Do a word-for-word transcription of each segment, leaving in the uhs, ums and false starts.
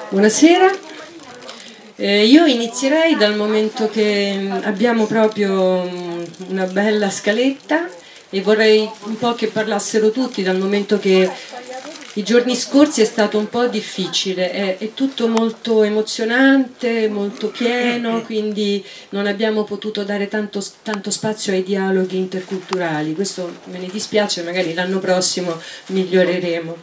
Buonasera, eh, io inizierei dal momento che abbiamo proprio una bella scaletta e vorrei un po' che parlassero tutti, dal momento che i giorni scorsi è stato un po' difficile, è, è tutto molto emozionante, molto pieno, quindi non abbiamo potuto dare tanto, tanto spazio ai dialoghi interculturali. Questo me ne dispiace, magari l'anno prossimo miglioreremo.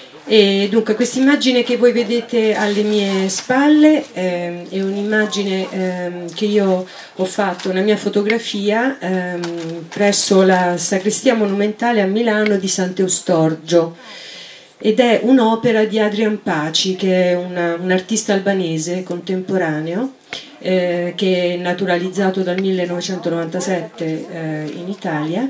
E dunque questa immagine che voi vedete alle mie spalle eh, è un'immagine eh, che io ho fatto, una mia fotografia eh, presso la Sacrestia Monumentale a Milano di Sant'Eustorgio, ed è un'opera di Adrian Paci, che è una, un artista albanese contemporaneo eh, che è naturalizzato dal millenovecentonovantasette eh, in Italia.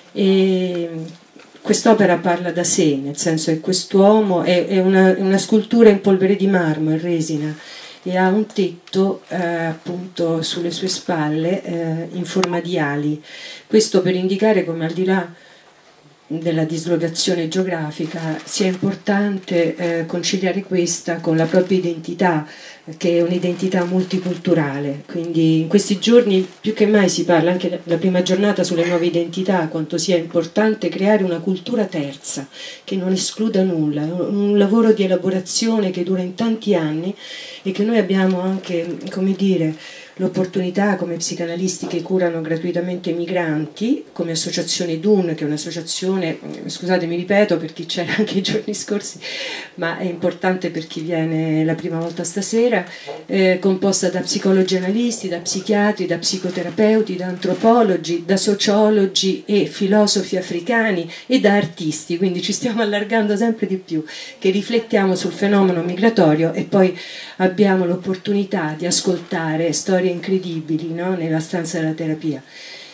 E quest'opera parla da sé, nel senso che quest'uomo è, è una, una scultura in polvere di marmo, in resina, e ha un tetto eh, appunto sulle sue spalle eh, in forma di ali. Questo per indicare come, al di là della dislocazione geografica, sia importante eh, conciliare questa con la propria identità, che è un'identità multiculturale. Quindi in questi giorni più che mai si parla, anche la prima giornata sulle nuove identità, quanto sia importante creare una cultura terza che non escluda nulla. È un lavoro di elaborazione che dura in tanti anni e che noi abbiamo anche, come dire, l'opportunità, come psicanalisti che curano gratuitamente i migranti, come associazione D U N, che è un'associazione, scusate mi ripeto per chi c'era anche i giorni scorsi, ma è importante per chi viene la prima volta stasera, eh, composta da psicologi analisti, da psichiatri, da psicoterapeuti, da antropologi, da sociologi e filosofi africani e da artisti, quindi ci stiamo allargando sempre di più, che riflettiamo sul fenomeno migratorio e poi abbiamo l'opportunità di ascoltare storie incredibili, no? Nella stanza della terapia.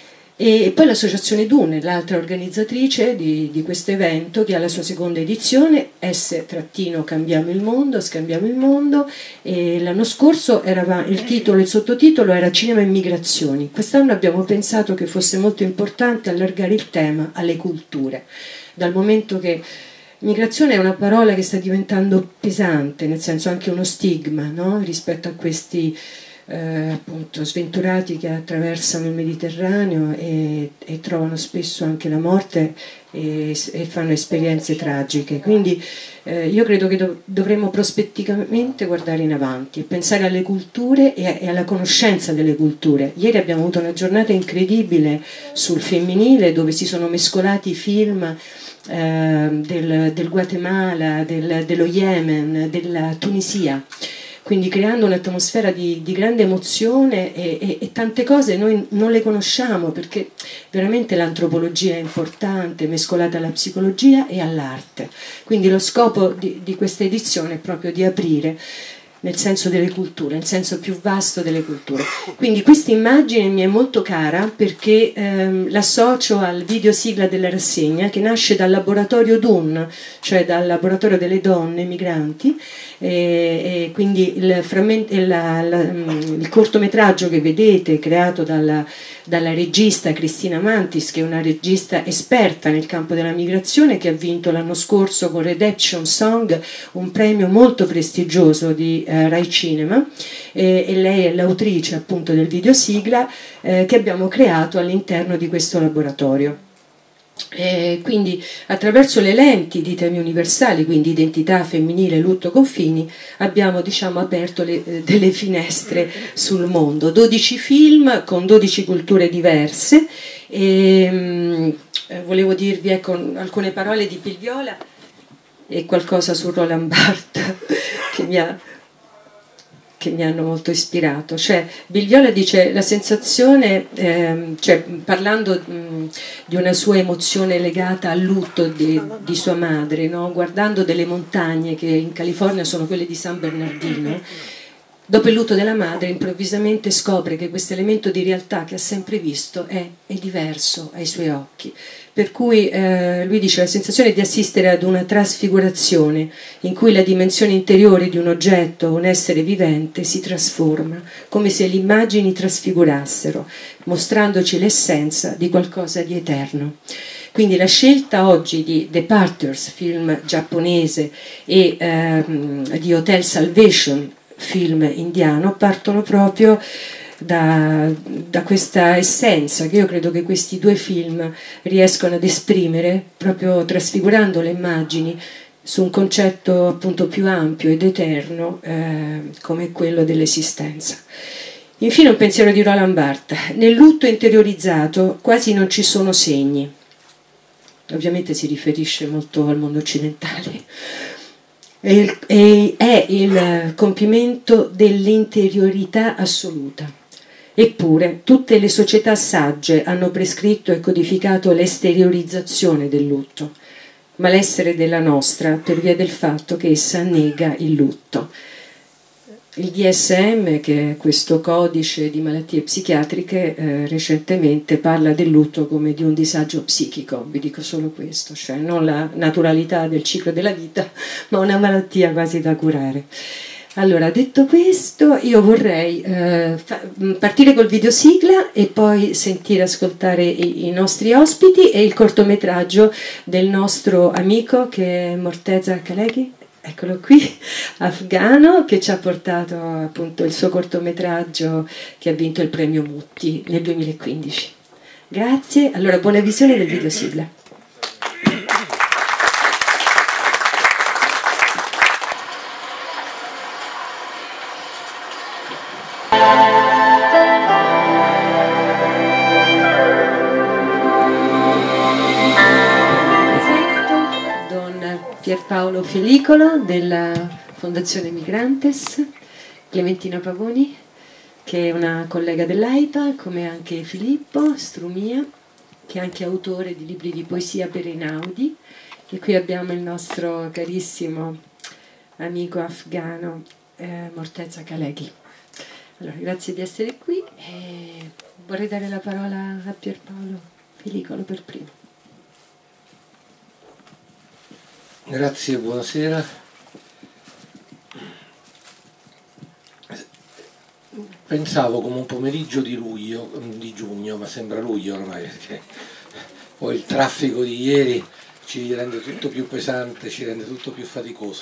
E poi l'associazione D U N, l'altra organizzatrice di, di questo evento, che ha la sua seconda edizione, S-Cambiamo il mondo, Scambiamo il mondo, e l'anno scorso era, il titolo, il sottotitolo era Cinema e migrazioni. Quest'anno abbiamo pensato che fosse molto importante allargare il tema alle culture, dal momento che migrazione è una parola che sta diventando pesante, nel senso anche uno stigma, no? Rispetto a questi Eh, appunto sventurati che attraversano il Mediterraneo e, e trovano spesso anche la morte e, e fanno esperienze tragiche. Quindi eh, io credo che dov dovremmo prospetticamente guardare in avanti, pensare alle culture e, e alla conoscenza delle culture. Ieri abbiamo avuto una giornata incredibile sul femminile, dove si sono mescolati i film eh, del, del Guatemala, del, dello Yemen, della Tunisia, quindi creando un'atmosfera di, di grande emozione e, e, e tante cose noi non le conosciamo, perché veramente l'antropologia è importante, mescolata alla psicologia e all'arte. Quindi lo scopo di, di questa edizione è proprio di aprire nel senso delle culture, nel senso più vasto delle culture. Quindi questa immagine mi è molto cara perché ehm, l'associo al video sigla della rassegna, che nasce dal laboratorio D U N, cioè dal laboratorio delle donne migranti, e, e quindi il, frammento, la, la, il cortometraggio che vedete, creato dalla, dalla regista Cristina Mantis, che è una regista esperta nel campo della migrazione, che ha vinto l'anno scorso con Redemption Song un premio molto prestigioso di eh, Rai Cinema, e, e lei è l'autrice appunto del video sigla eh, che abbiamo creato all'interno di questo laboratorio. E quindi attraverso le lenti di temi universali, quindi identità femminile, lutto, confini, abbiamo diciamo aperto le, eh, delle finestre sul mondo, dodici film con dodici culture diverse. E mh, volevo dirvi ecco alcune parole di Pilviola e qualcosa su Roland Barthes che mi ha che mi hanno molto ispirato. Cioè, Bilviola dice la sensazione, ehm, cioè, parlando mh, di una sua emozione legata al lutto di, di sua madre, no? Guardando delle montagne che in California sono quelle di San Bernardino, Dopo il lutto della madre, improvvisamente scopre che questo elemento di realtà che ha sempre visto è, è diverso ai suoi occhi. Per cui eh, lui dice la sensazione di assistere ad una trasfigurazione in cui la dimensione interiore di un oggetto o un essere vivente si trasforma, come se le immagini trasfigurassero, mostrandoci l'essenza di qualcosa di eterno. Quindi la scelta oggi di Departures, film giapponese, e ehm, di Hotel Salvation, film indiano, partono proprio da, da questa essenza che io credo che questi due film riescono ad esprimere, proprio trasfigurando le immagini su un concetto appunto più ampio ed eterno eh, come quello dell'esistenza. Infine un pensiero di Roland Barthes: nel lutto interiorizzato quasi non ci sono segni. Ovviamente si riferisce molto al mondo occidentale. È il, è il compimento dell'interiorità assoluta. Eppure tutte le società sagge hanno prescritto e codificato l'esteriorizzazione del lutto, malessere della nostra per via del fatto che essa nega il lutto. Il D S M, che è questo codice di malattie psichiatriche, eh, recentemente parla del lutto come di un disagio psichico, vi dico solo questo, cioè non la naturalità del ciclo della vita, ma una malattia quasi da curare. Allora, detto questo, io vorrei eh, partire col videosigla e poi sentire ascoltare i, i nostri ospiti e il cortometraggio del nostro amico che è Morteza Kaleghi. Eccolo qui, afghano, che ci ha portato appunto il suo cortometraggio che ha vinto il premio Mutti nel duemilaquindici. Grazie, allora buona visione del videosigla. Pierpaolo Felicolo della Fondazione Migrantes, Clementina Pavoni che è una collega dell'AIPA, come anche Filippo Strumia che è anche autore di libri di poesia per Einaudi, e qui abbiamo il nostro carissimo amico afghano eh, Morteza Kaleghi. Allora, grazie di essere qui e vorrei dare la parola a Pierpaolo Felicolo per primo. Grazie, buonasera. Pensavo come un pomeriggio di luglio, di giugno, ma sembra luglio ormai, perché poi il traffico di ieri ci rende tutto più pesante, ci rende tutto più faticoso.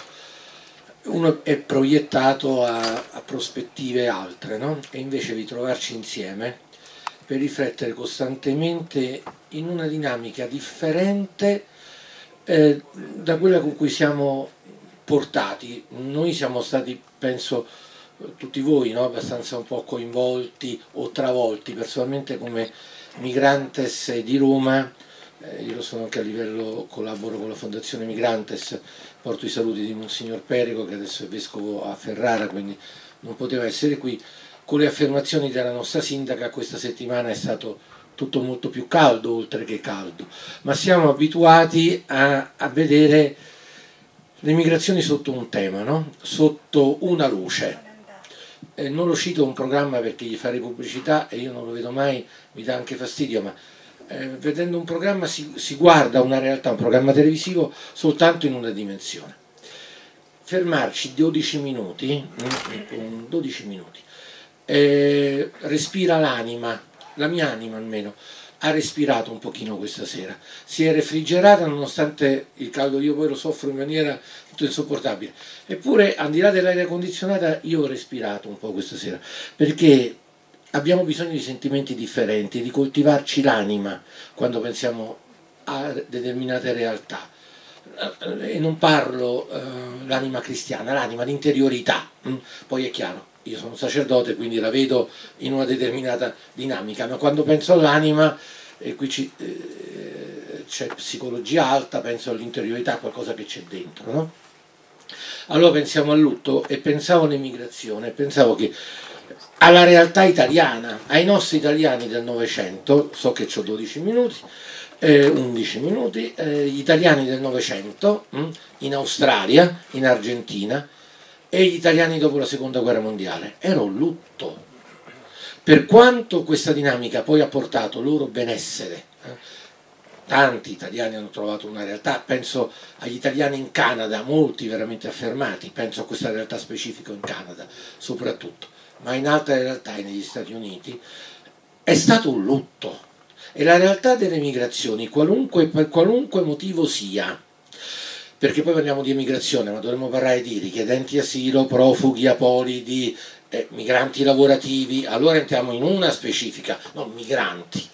Uno è proiettato a, a prospettive altre, no? E invece di trovarci insieme per riflettere costantemente in una dinamica differente Eh, da quella con cui siamo portati. Noi siamo stati, penso, tutti voi, no? Abbastanza un po' coinvolti o travolti personalmente come Migrantes di Roma. Eh, io lo sono anche a livello, collaboro con la Fondazione Migrantes, porto i saluti di Monsignor Perico che adesso è vescovo a Ferrara, quindi non poteva essere qui. Con le affermazioni della nostra sindaca questa settimana è stato tutto molto più caldo oltre che caldo, ma siamo abituati a, a vedere le migrazioni sotto un tema, no? Sotto una luce. Eh, non lo cito un programma perché gli farei pubblicità e io non lo vedo mai, mi dà anche fastidio, ma eh, vedendo un programma si, si guarda una realtà, un programma televisivo soltanto in una dimensione. Fermarci dodici minuti, dodici minuti, eh, respira l'anima. La mia anima almeno ha respirato un pochino questa sera, si è refrigerata nonostante il caldo, io poi lo soffro in maniera insopportabile, eppure al di là dell'aria condizionata io ho respirato un po' questa sera, perché abbiamo bisogno di sentimenti differenti, di coltivarci l'anima quando pensiamo a determinate realtà. E non parlo eh, l'anima cristiana, l'anima, l'interiorità, poi è chiaro. Io sono sacerdote, quindi la vedo in una determinata dinamica, ma quando penso all'anima, e qui eh, c'è psicologia alta, penso all'interiorità, qualcosa che c'è dentro, no? Allora pensiamo al lutto e pensavo all'emigrazione, pensavo che alla realtà italiana, ai nostri italiani del Novecento, so che ho dodici minuti, eh, undici minuti, eh, gli italiani del Novecento, hm, in Australia, in Argentina, e gli italiani dopo la seconda guerra mondiale. Era un lutto. Per quanto questa dinamica poi ha portato loro benessere, eh, tanti italiani hanno trovato una realtà, penso agli italiani in Canada, molti veramente affermati, penso a questa realtà specifica in Canada soprattutto, ma in altre realtà negli Stati Uniti, è stato un lutto. E la realtà delle migrazioni, qualunque, per qualunque motivo sia, perché poi parliamo di emigrazione, ma dovremmo parlare di richiedenti asilo, profughi, apolidi, eh, migranti lavorativi, allora entriamo in una specifica, non migranti.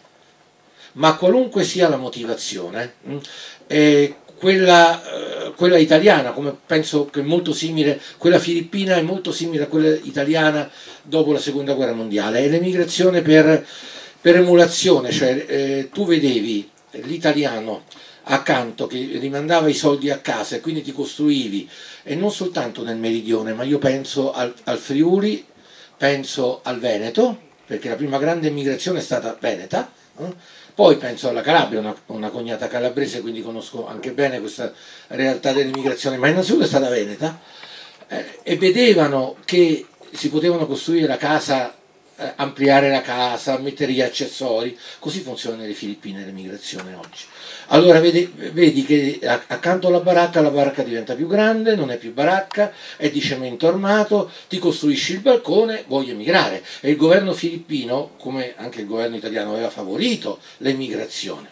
Ma qualunque sia la motivazione, eh, quella, eh, quella italiana, come penso che è molto simile, quella filippina è molto simile a quella italiana dopo la seconda guerra mondiale, è l'emigrazione per, per emulazione, cioè eh, tu vedevi l'italiano accanto che rimandava i soldi a casa e quindi ti costruivi, e non soltanto nel meridione, ma io penso al, al Friuli, penso al Veneto, perché la prima grande emigrazione è stata veneta, eh? Poi penso alla Calabria, una, una cognata calabrese, quindi conosco anche bene questa realtà dell'immigrazione, ma innanzitutto è stata veneta, eh, e vedevano che si potevano costruire la casa, eh, ampliare la casa, mettere gli accessori, così funziona nelle Filippine l'emigrazione oggi. Allora vedi, vedi che accanto alla baracca la baracca diventa più grande, non è più baracca, è di cemento armato, ti costruisci il balcone, vuoi emigrare. E il governo filippino, come anche il governo italiano, aveva favorito l'emigrazione.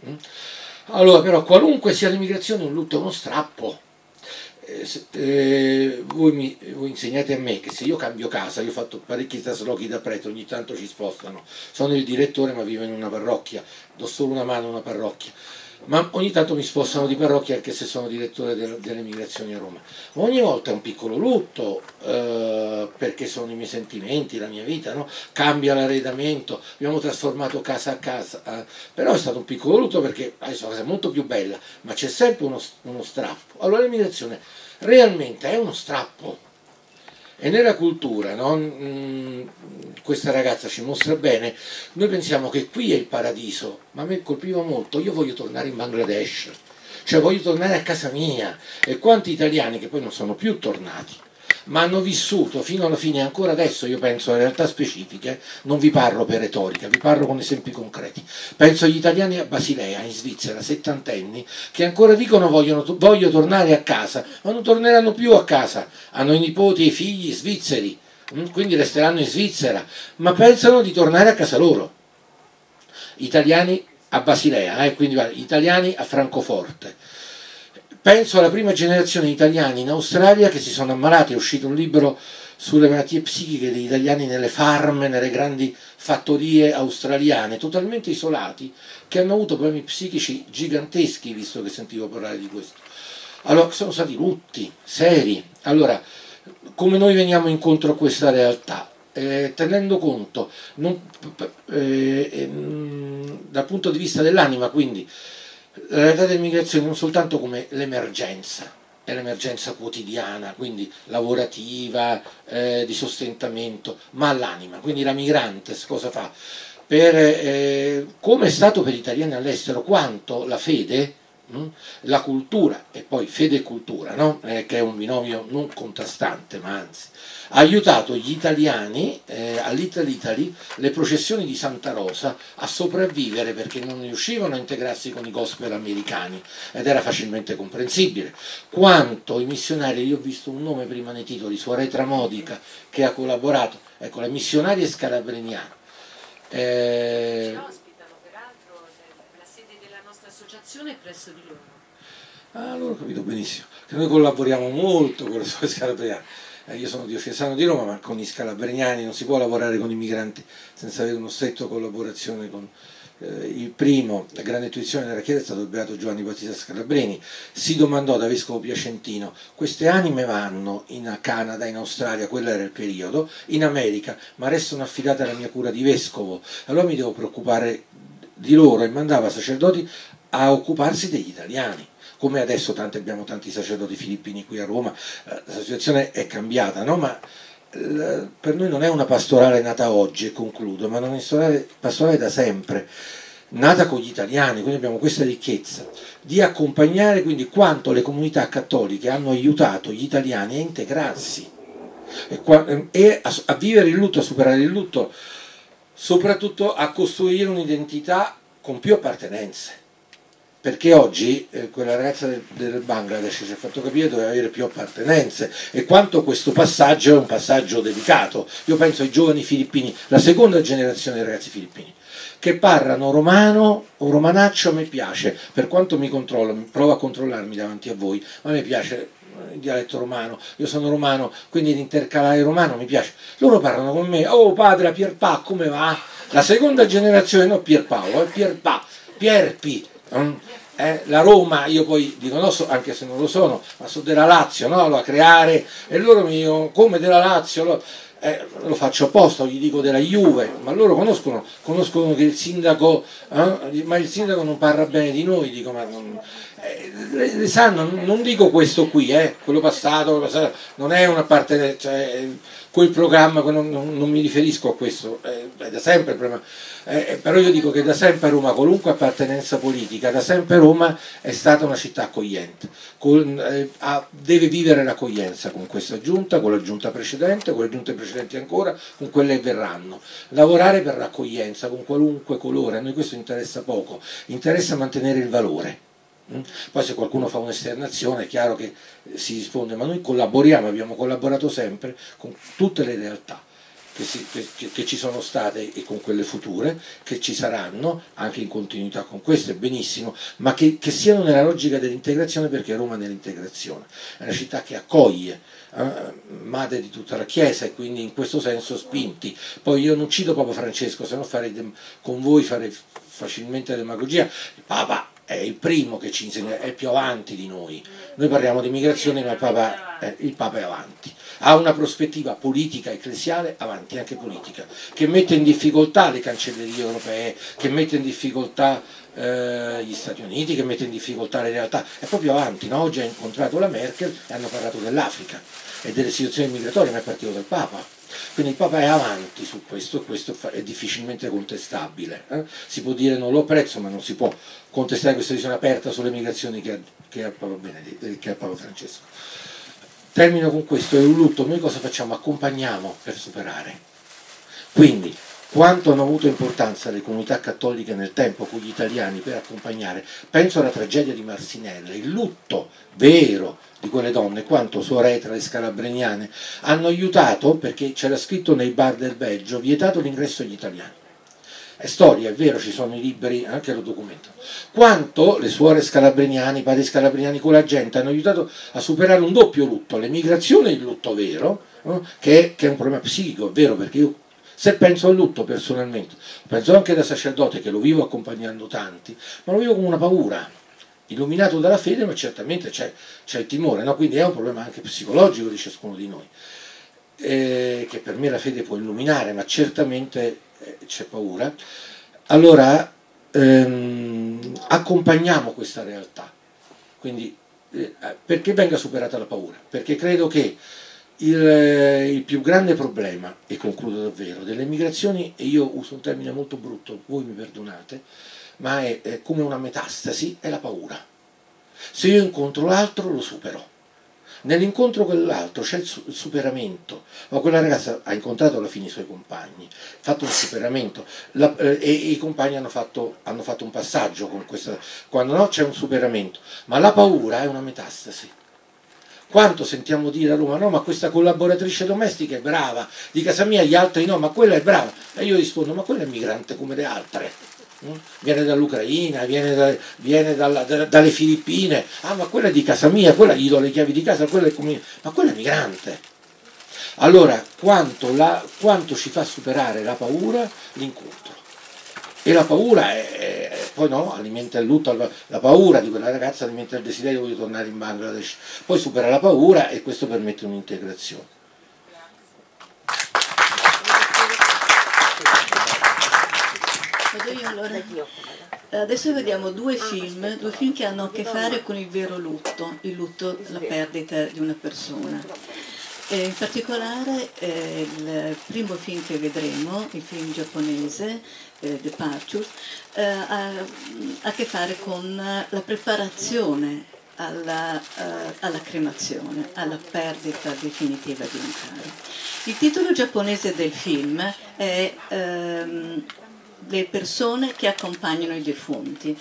Allora però qualunque sia l'emigrazione un lutto è uno strappo. Eh, se, eh, voi, mi, voi insegnate a me che se io cambio casa, io ho fatto parecchi traslochi da prete, ogni tanto ci spostano, sono il direttore ma vivo in una parrocchia, do solo una mano a una parrocchia, ma ogni tanto mi spostano di parrocchia anche se sono direttore del, delle migrazioni a Roma. Ma ogni volta è un piccolo lutto, eh, perché sono i miei sentimenti, la mia vita, no? Cambia l'arredamento, abbiamo trasformato casa a casa, eh, però è stato un piccolo lutto perché adesso la casa è molto più bella, ma c'è sempre uno, uno strappo. Allora l'immigrazione realmente è uno strappo. E nella cultura, no? mm, questa ragazza ci mostra bene, noi pensiamo che qui è il paradiso, ma a me colpiva molto, io voglio tornare in Bangladesh, cioè voglio tornare a casa mia, e quanti italiani che poi non sono più tornati, ma hanno vissuto fino alla fine, ancora adesso io penso alle realtà specifiche, non vi parlo per retorica, vi parlo con esempi concreti, penso agli italiani a Basilea, in Svizzera, settantenni, che ancora dicono vogliono, voglio tornare a casa, ma non torneranno più a casa, hanno i nipoti e i figli svizzeri, quindi resteranno in Svizzera, ma pensano di tornare a casa loro. Italiani a Basilea, eh, quindi italiani a Francoforte. Penso alla prima generazione di italiani in Australia che si sono ammalati, è uscito un libro sulle malattie psichiche degli italiani nelle farm, nelle grandi fattorie australiane, totalmente isolati, che hanno avuto problemi psichici giganteschi, visto che sentivo parlare di questo. Allora, sono stati lutti seri. Allora, come noi veniamo incontro a questa realtà? Eh, tenendo conto non, eh, eh, dal punto di vista dell'anima, quindi la realtà dell'immigrazione non soltanto come l'emergenza, è l'emergenza quotidiana, quindi lavorativa, eh, di sostentamento, ma all'anima. Quindi la migrante cosa fa? Per, eh, come è stato per gli italiani all'estero, quanto la fede, mh, la cultura, e poi fede e cultura, no? eh, che è un binomio non contrastante, ma anzi, ha aiutato gli italiani, eh, all'Itali Italy, le processioni di Santa Rosa a sopravvivere, perché non riuscivano a integrarsi con i gospel americani, ed era facilmente comprensibile. Quanto i missionari, io ho visto un nome prima nei titoli, Suore Tramodica, che ha collaborato, ecco, le missionarie scalabriniane. Eh, Ci ospitano peraltro, la sede della nostra associazione è presso di loro. Ah, allora ho capito benissimo, che noi collaboriamo molto con le Suore Scalabriniane. Eh, io sono diocesano di Roma, ma con gli scalabriniani non si può lavorare con i migranti senza avere una stretta collaborazione con eh, il primo. La grande intuizione della Chiesa è stato il beato Giovanni Battista Scalabrini. Si domandò da vescovo piacentino: queste anime vanno in Canada, in Australia, quello era il periodo, in America, ma restano affidate alla mia cura di vescovo, allora mi devo preoccupare di loro, e mandava sacerdoti a occuparsi degli italiani. Come adesso tanti, abbiamo tanti sacerdoti filippini qui a Roma, la situazione è cambiata, no? Ma per noi non è una pastorale nata oggi, e concludo, ma è una pastorale, pastorale da sempre, nata con gli italiani, quindi abbiamo questa ricchezza di accompagnare, quindi quanto le comunità cattoliche hanno aiutato gli italiani a integrarsi. e, qua, e a, a vivere il lutto, a superare il lutto, soprattutto a costruire un'identità con più appartenenze. Perché oggi eh, quella ragazza del, del Bangladesh si è fatto capire doveva avere più appartenenze, e quanto questo passaggio è un passaggio delicato. Io penso ai giovani filippini, la seconda generazione dei ragazzi filippini, che parlano romano o romanaccio. A me piace, per quanto mi controllo, provo a controllarmi davanti a voi, ma a me piace il dialetto romano, io sono romano, quindi l'intercalare romano mi piace. Loro parlano con me: oh padre, Pierpa, come va? La seconda generazione, no Pierpaolo, è Pierpa, Pierpi. Eh, la Roma, io poi dico no, so, anche se non lo sono, ma so della Lazio, no? Lo a creare, e loro mi dicono come della Lazio, lo, eh, lo faccio apposta, gli dico della Juve, ma loro conoscono, conoscono che il sindaco, eh, ma il sindaco non parla bene di noi, dico ma non, eh, le, le sanno, non dico questo qui, eh, quello passato, passato non è una parte, cioè, quel programma, non, non, non mi riferisco a questo, eh, è da sempre il problema. Eh, però io dico che da sempre Roma, qualunque appartenenza politica, da sempre Roma è stata una città accogliente, con, eh, ha, deve vivere l'accoglienza con questa giunta, con la giunta precedente, con le giunte precedenti ancora, con quelle che verranno, lavorare per l'accoglienza con qualunque colore. A noi questo interessa poco, interessa mantenere il valore. Poi se qualcuno fa un'esternazione è chiaro che si risponde, ma noi collaboriamo, abbiamo collaborato sempre con tutte le realtà Che, si, che, che ci sono state e con quelle future, che ci saranno anche in continuità con queste, benissimo, ma che, che siano nella logica dell'integrazione, perché Roma è nell'integrazione, è una città che accoglie, eh, madre di tutta la Chiesa, e quindi in questo senso spinti. Poi io non cito Papa Francesco, se no farei con voi farei facilmente demagogia. Il Papa è il primo che ci insegna, è più avanti di noi. Noi parliamo di migrazione, ma il Papa, eh, il Papa è avanti, ha una prospettiva politica, ecclesiale, avanti, anche politica, che mette in difficoltà le cancellerie europee, che mette in difficoltà eh, gli Stati Uniti, che mette in difficoltà le realtà, è proprio avanti, no? Oggi ha incontrato la Merkel e hanno parlato dell'Africa e delle situazioni migratorie, ma è partito dal Papa. Quindi il Papa è avanti su questo, questo è difficilmente contestabile. Eh? Si può dire non lo apprezzo, ma non si può contestare questa visione aperta sulle migrazioni che ha, che ha, Papa, Benedetto, che ha Papa Francesco. Termino con questo: è un lutto, noi cosa facciamo? Accompagniamo per superare. Quindi quanto hanno avuto importanza le comunità cattoliche nel tempo con gli italiani per accompagnare, penso alla tragedia di Marsinelle, il lutto vero di quelle donne, quanto Suor le scalabriniane hanno aiutato, perché c'era scritto nei bar del Belgio: vietato l'ingresso agli italiani. È storia, è vero, ci sono i libri, anche lo documentano. Quanto le suore scalabriniane, i padri scalabriniani con la gente hanno aiutato a superare un doppio lutto, l'emigrazione e il lutto vero, no? che, è, che è un problema psichico, è vero, perché io se penso al lutto personalmente, penso anche da sacerdote, che lo vivo accompagnando tanti, ma lo vivo come una paura, illuminato dalla fede, ma certamente c'è il timore, no? Quindi è un problema anche psicologico di ciascuno di noi, eh, che per me la fede può illuminare, ma certamente eh, c'è paura. Allora ehm, accompagniamo questa realtà, quindi eh, perché venga superata la paura, perché credo che Il, il più grande problema, e concludo davvero, delle migrazioni, e io uso un termine molto brutto, voi mi perdonate, ma è, è come una metastasi, è la paura. Se io incontro l'altro lo supero, nell'incontro con l'altro c'è il, il superamento. Ma quella ragazza ha incontrato alla fine i suoi compagni, ha fatto un superamento, la, eh, e, e i compagni hanno fatto, hanno fatto un passaggio con questa, quando no c'è un superamento, ma la paura è una metastasi. Quanto sentiamo dire a Roma: no, ma questa collaboratrice domestica è brava, di casa mia gli altri no, ma quella è brava. E io rispondo: ma quella è migrante come le altre, viene dall'Ucraina, viene, da, viene dalla, da, dalle Filippine, ah ma quella è di casa mia, quella gli do le chiavi di casa, quella è come... ma quella è migrante. Allora quanto, la, quanto ci fa superare la paura l'incontro. E la paura è, è, poi no, alimenta il lutto, la paura di quella ragazza alimenta il desiderio di tornare in Bangladesh, poi supera la paura e questo permette un'integrazione. Allora, adesso vediamo due film, due film che hanno a che fare con il vero lutto, il lutto, la perdita di una persona. E in particolare eh, il primo film che vedremo, il film giapponese, eh, Departure, eh, ha a che fare con la preparazione alla, uh, alla cremazione, alla perdita definitiva di un caro. Il titolo giapponese del film è um, Le persone che accompagnano i defunti.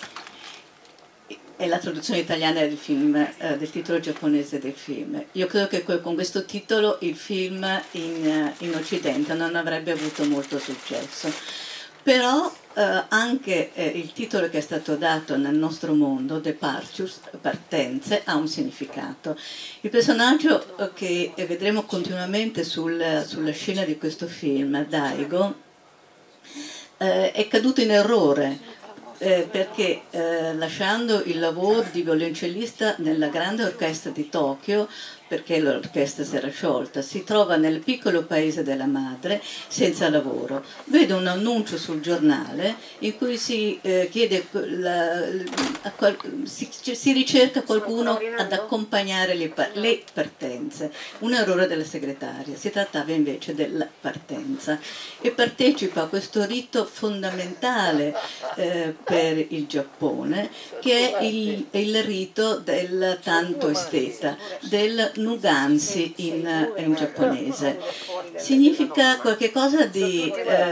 È la traduzione italiana del film, eh, del titolo giapponese del film. Io credo che con questo titolo il film in, in Occidente non avrebbe avuto molto successo. Però eh, anche eh, il titolo che è stato dato nel nostro mondo, Departures, partenze, ha un significato. Il personaggio eh, che vedremo continuamente sul, sulla scena di questo film, Daigo, eh, è caduto in errore. Eh, perché eh, lasciando il lavoro di violoncellista nella grande orchestra di Tokyo, perché l'orchestra si era sciolta, si trova nel piccolo paese della madre senza lavoro. Vede un annuncio sul giornale in cui si eh, chiede la, a, si, si ricerca qualcuno ad accompagnare le, le partenze. Un errore della segretaria, si trattava invece della partenza, e partecipa a questo rito fondamentale eh, per il Giappone, che è il, il rito del tanto esteta, del Nugansi in, in giapponese. Significa qualcosa di,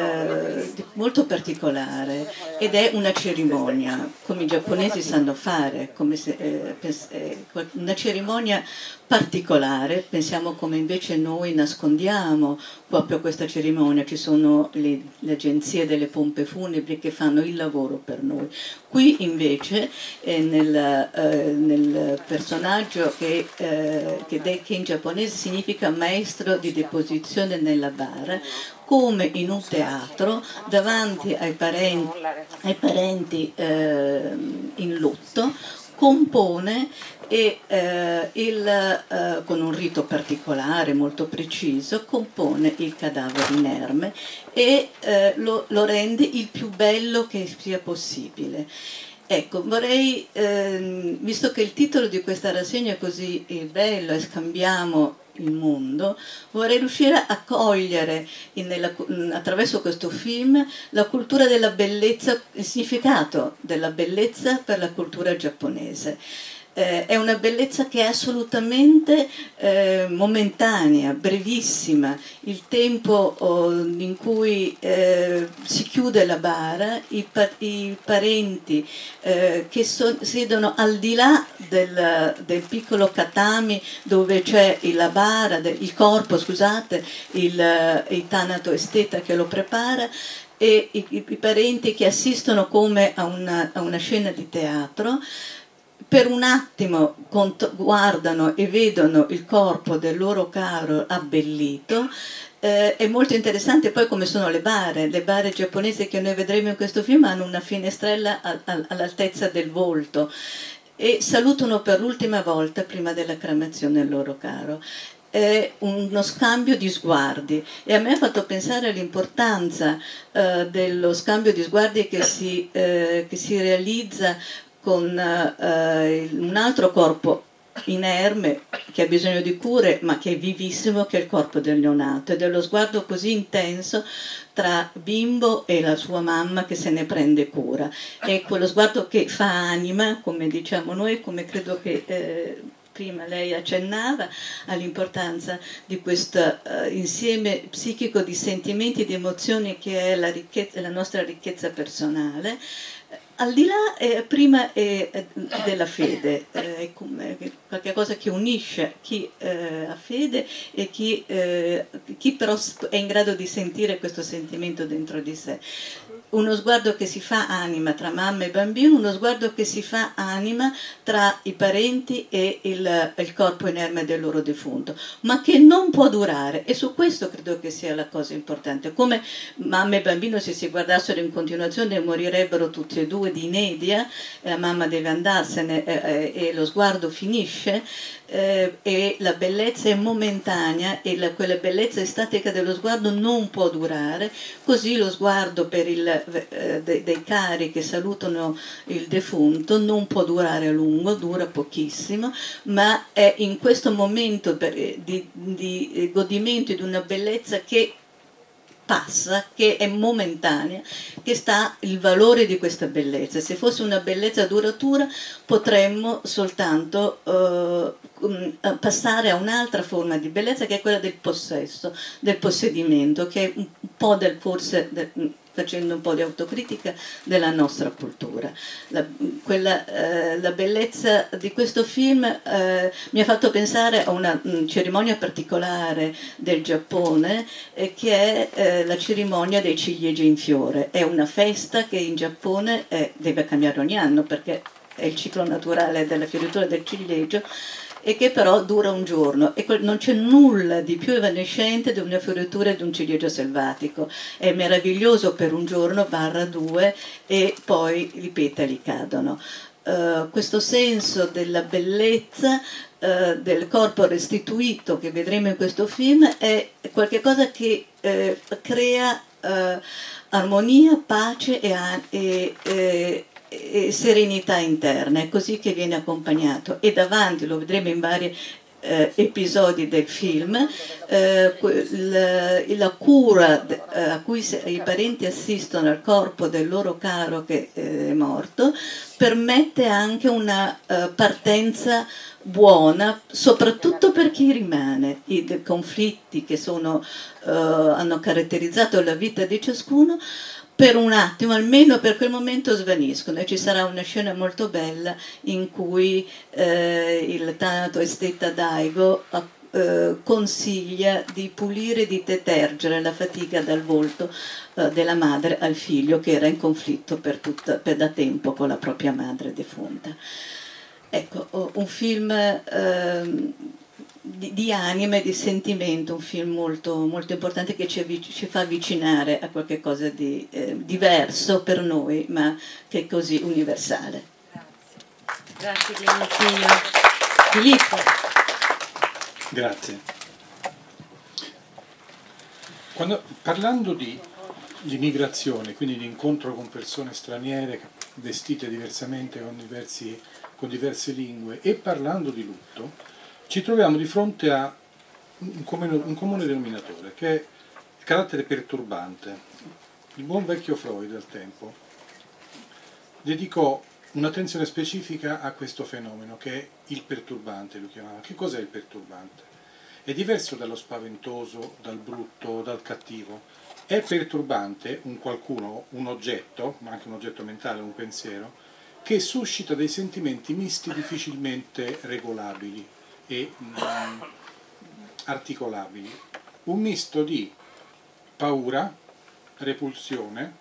eh, di molto particolare ed è una cerimonia, come i giapponesi sanno fare, come se, eh, eh, una cerimonia particolare. Pensiamo come invece noi nascondiamo proprio questa cerimonia. Ci sono le, le agenzie delle pompe funebri che fanno il lavoro per noi. Qui invece eh, nel, eh, nel personaggio che, eh, che, de, che in giapponese significa maestro di deposizione nella bara, come in un teatro davanti ai parenti, ai parenti eh, in lutto, compone e eh, il, eh, con un rito particolare molto preciso compone il cadavere inerme e eh, lo, lo rende il più bello che sia possibile. Ecco, vorrei, eh, visto che il titolo di questa rassegna è così bello e scambiamo il mondo, vorrei riuscire a cogliere in, nella, attraverso questo film la cultura della bellezza, il significato della bellezza per la cultura giapponese. Eh, è una bellezza che è assolutamente eh, momentanea, brevissima. Il tempo oh, in cui eh, si chiude la bara, i, pa i parenti eh, che so siedono al di là del, del piccolo tatami dove c'è la bara, il corpo, scusate, il, il tanato esteta che lo prepara, e i, i, i parenti che assistono come a una, a una scena di teatro. Per un attimo guardano e vedono il corpo del loro caro abbellito. Eh, è molto interessante poi come sono le bare. Le bare giapponesi che noi vedremo in questo film hanno una finestrella all'altezza del volto e salutano per l'ultima volta prima della cremazione il loro caro. È uno scambio di sguardi, e a me ha fatto pensare all'importanza eh, dello scambio di sguardi che si, eh, che si realizza con eh, un altro corpo inerme che ha bisogno di cure ma che è vivissimo, che è il corpo del neonato, ed è lo sguardo così intenso tra bimbo e la sua mamma che se ne prende cura. È quello sguardo che fa anima, come diciamo noi, come credo che eh, prima lei accennava all'importanza di questo uh, insieme psichico di sentimenti e di emozioni che è la, ricchezza, la nostra ricchezza personale. Al di là, eh, prima eh, della fede, eh, è qualche cosa che unisce chi eh, ha fede e chi, eh, chi però è in grado di sentire questo sentimento dentro di sé. Uno sguardo che si fa anima tra mamma e bambino, uno sguardo che si fa anima tra i parenti e il, il corpo inerme del loro defunto, ma che non può durare, e su questo credo che sia la cosa importante. Come mamma e bambino, se si guardassero in continuazione, morirebbero tutti e due di inedia, la mamma deve andarsene eh, e lo sguardo finisce, eh, e la bellezza è momentanea e la, quella bellezza estatica dello sguardo non può durare. Così lo sguardo per il, eh, de, dei cari che salutano il defunto non può durare a lungo, dura pochissimo, ma è in questo momento per, di, di godimento di una bellezza che passa, che è momentanea, che sta il valore di questa bellezza. Se fosse una bellezza duratura potremmo soltanto eh, passare a un'altra forma di bellezza, che è quella del possesso, del possedimento, che è un po' del forse... Del, facendo un po' di autocritica della nostra cultura. La, quella, eh, la bellezza di questo film eh, mi ha fatto pensare a una mh, cerimonia particolare del Giappone eh, che è eh, la cerimonia dei ciliegi in fiore. È una festa che in Giappone eh, deve cambiare ogni anno perché è il ciclo naturale della fioritura del ciliegio, e che però dura un giorno, e non c'è nulla di più evanescente di una fioritura di un ciliegio selvatico. È meraviglioso per un giorno barra due e poi i petali cadono. Uh, questo senso della bellezza uh, del corpo restituito che vedremo in questo film è qualcosa che uh, crea uh, armonia, pace e, e, e e serenità interna, è così che viene accompagnato, e davanti, lo vedremo in vari eh, episodi del film, eh, la, la cura eh, a cui se, i parenti assistono al corpo del loro caro che eh, è morto permette anche una eh, partenza buona, soprattutto per chi rimane. I conflitti che sono, eh, hanno caratterizzato la vita di ciascuno per un attimo, almeno per quel momento, svaniscono, e ci sarà una scena molto bella in cui eh, il tanato esteta Daigo eh, consiglia di pulire, di detergere la fatica dal volto eh, della madre al figlio che era in conflitto per, tutta, per da tempo con la propria madre defunta. Ecco, un film eh, Di, di anima e di sentimento, un film molto, molto importante che ci, ci fa avvicinare a qualche cosa di eh, diverso per noi, ma che è così universale. Grazie. Grazie Clementina. Filippo. Grazie. Quando, parlando di, di migrazione, quindi di incontro con persone straniere vestite diversamente, con, diversi, con diverse lingue, e parlando di lutto, ci troviamo di fronte a un comune, un comune denominatore, che è il carattere perturbante. Il buon vecchio Freud al tempo dedicò un'attenzione specifica a questo fenomeno, che è il perturbante, lo chiamava. Che cos'è il perturbante? È diverso dallo spaventoso, dal brutto, dal cattivo. È perturbante un qualcuno, un oggetto, ma anche un oggetto mentale, un pensiero, che suscita dei sentimenti misti difficilmente regolabili e mh, articolabili, un misto di paura, repulsione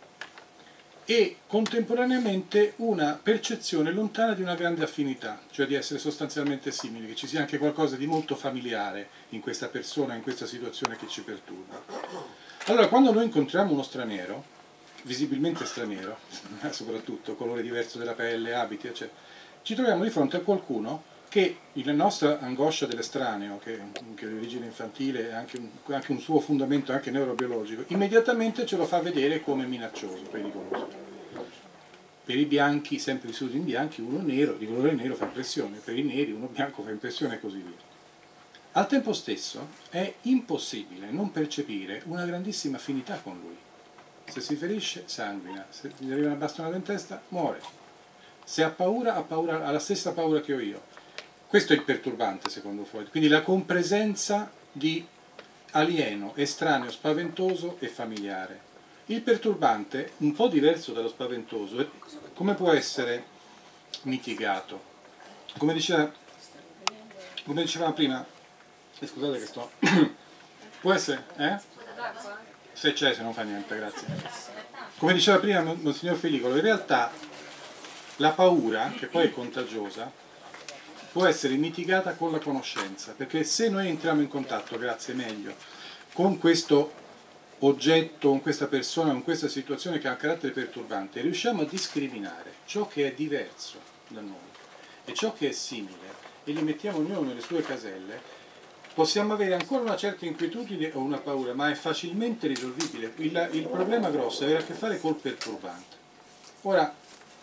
e contemporaneamente una percezione lontana di una grande affinità, cioè di essere sostanzialmente simili, che ci sia anche qualcosa di molto familiare in questa persona, in questa situazione che ci perturba. Allora, quando noi incontriamo uno straniero, visibilmente straniero, soprattutto colore diverso della pelle, abiti, eccetera, ci troviamo di fronte a qualcuno che la nostra angoscia dell'estraneo, che, che è di origine infantile e anche un, anche un suo fondamento anche neurobiologico, immediatamente ce lo fa vedere come minaccioso, pericoloso. Per i bianchi, sempre vissuti in bianchi, uno nero, di colore nero fa impressione, per i neri uno bianco fa impressione e così via. Al tempo stesso è impossibile non percepire una grandissima affinità con lui. Se si ferisce, sanguina, se gli arriva una bastonata in testa, muore. Se ha paura, ha paura, ha la stessa paura che ho io. Questo è il perturbante, secondo Freud, quindi la compresenza di alieno, estraneo, spaventoso e familiare. Il perturbante, un po' diverso dallo spaventoso, come può essere mitigato? Come diceva, come dicevamo prima, eh, scusate che sto, può essere, eh? Se c'è, se non fa niente, grazie. Come diceva prima Monsignor Felicolo, in realtà la paura, che poi è contagiosa, può essere mitigata con la conoscenza, perché se noi entriamo in contatto, grazie meglio, con questo oggetto, con questa persona, con questa situazione che ha un carattere perturbante, riusciamo a discriminare ciò che è diverso da noi e ciò che è simile e li mettiamo ognuno nelle sue caselle, possiamo avere ancora una certa inquietudine o una paura, ma è facilmente risolvibile. Il, il problema grosso è avere a che fare col perturbante. Ora,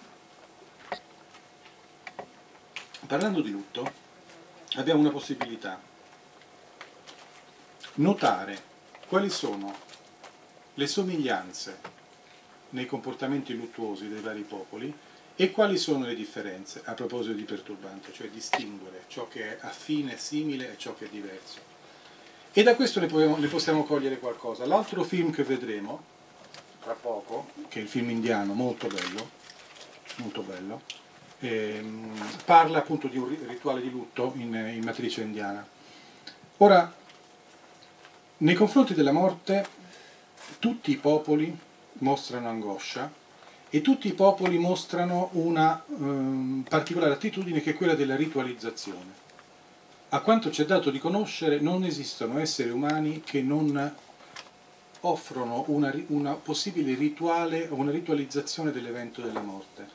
parlando di lutto, abbiamo una possibilità: notare quali sono le somiglianze nei comportamenti luttuosi dei vari popoli e quali sono le differenze a proposito di perturbante, cioè distinguere ciò che è affine, simile e ciò che è diverso. E da questo ne, possiamo, ne possiamo cogliere qualcosa. L'altro film che vedremo tra poco, che è il film indiano, molto bello, molto bello, ehm, parla appunto di un rituale di lutto in, in matrice indiana. Ora, nei confronti della morte tutti i popoli mostrano angoscia e tutti i popoli mostrano una ehm, particolare attitudine che è quella della ritualizzazione. A quanto ci è dato di conoscere, non esistono esseri umani che non offrono una, una possibile rituale o una ritualizzazione dell'evento della morte.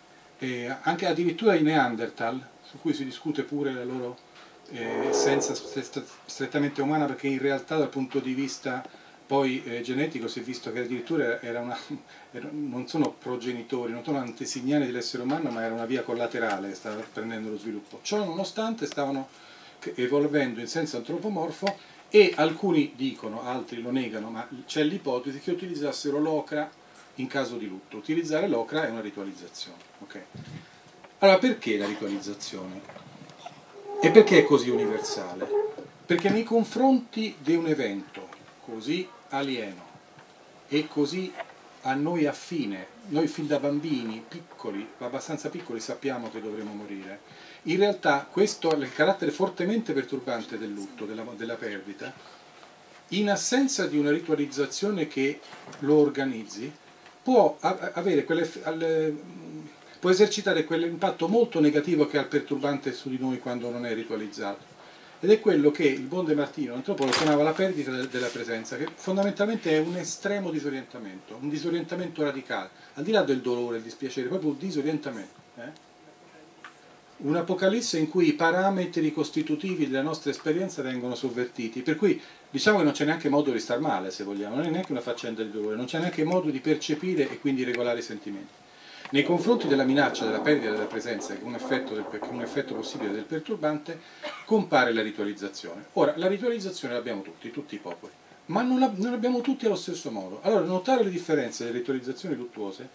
E anche addirittura i Neanderthal, su cui si discute pure la loro eh, essenza strettamente umana, perché in realtà dal punto di vista poi eh, genetico si è visto che addirittura era una, era, non sono progenitori, non sono antesignani dell'essere umano, ma era una via collaterale che stava prendendo lo sviluppo. Ciò nonostante stavano evolvendo in senso antropomorfo e alcuni dicono, altri lo negano, ma c'è l'ipotesi che utilizzassero l'ocra in caso di lutto. Utilizzare l'ocra è una ritualizzazione. Okay. Allora perché la ritualizzazione? E perché è così universale? Perché nei confronti di un evento così alieno e così a noi affine, noi fin da bambini piccoli, abbastanza piccoli, sappiamo che dovremo morire. In realtà questo è il carattere fortemente perturbante del lutto, della, della perdita, in assenza di una ritualizzazione che lo organizzi, può, avere quelle, può esercitare quell'impatto molto negativo che ha il perturbante su di noi quando non è ritualizzato. Ed è quello che il buon De Martino, l'antropologo, chiamava la perdita della presenza, che fondamentalmente è un estremo disorientamento, un disorientamento radicale, al di là del dolore, del dispiacere, proprio un disorientamento. Eh? Un'apocalisse in cui i parametri costitutivi della nostra esperienza vengono sovvertiti, per cui diciamo che non c'è neanche modo di star male, se vogliamo, non è neanche una faccenda di dolore, non c'è neanche modo di percepire e quindi regolare i sentimenti. Nei confronti della minaccia della perdita della presenza, che è un effetto, del, che è un effetto possibile del perturbante, compare la ritualizzazione. Ora, la ritualizzazione l'abbiamo tutti, tutti i popoli, ma non l'abbiamo tutti allo stesso modo. Allora, notare le differenze delle ritualizzazioni luttuose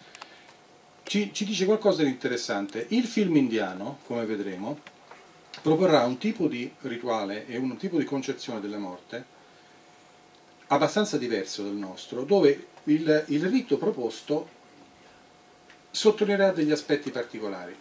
ci, ci dice qualcosa di interessante. Il film indiano, come vedremo, proporrà un tipo di rituale e un tipo di concezione della morte abbastanza diverso dal nostro, dove il, il rito proposto sottolineerà degli aspetti particolari.